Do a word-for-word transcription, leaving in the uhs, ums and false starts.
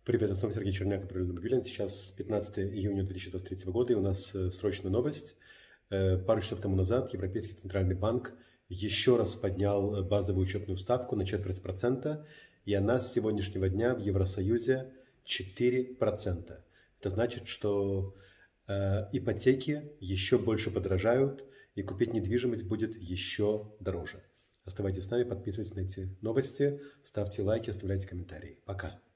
Привет, это снова Сергей Черняк и Правильный Мобилен. Сейчас пятнадцатое июня две тысячи двадцать третьего года, и у нас э, срочная новость. Э, Пару часов тому назад Европейский центральный банк еще раз поднял базовую учетную ставку на четверть процента, и она с сегодняшнего дня в Евросоюзе четыре процента. Это значит, что э, ипотеки еще больше подорожают, и купить недвижимость будет еще дороже. Оставайтесь с нами, подписывайтесь на эти новости, ставьте лайки, оставляйте комментарии. Пока.